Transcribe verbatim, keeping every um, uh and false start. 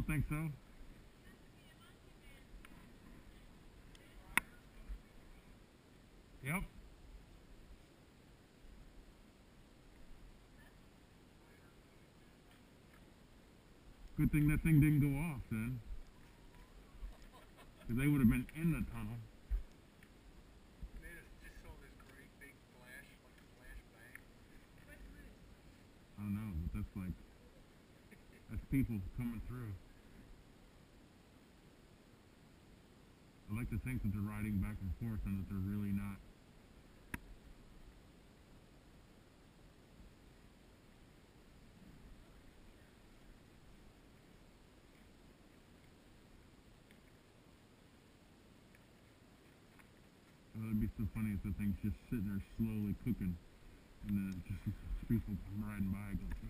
think so. Yep. Good thing that thing didn't go off then. Because they would have been in the tunnel. They just saw this great big flash, like a flash bang. I don't know, but that's like, that's people coming through. I like to think that they're riding back and forth and that they're really not. It would be so funny if the thing's just sitting there slowly cooking and then just people come riding by and go,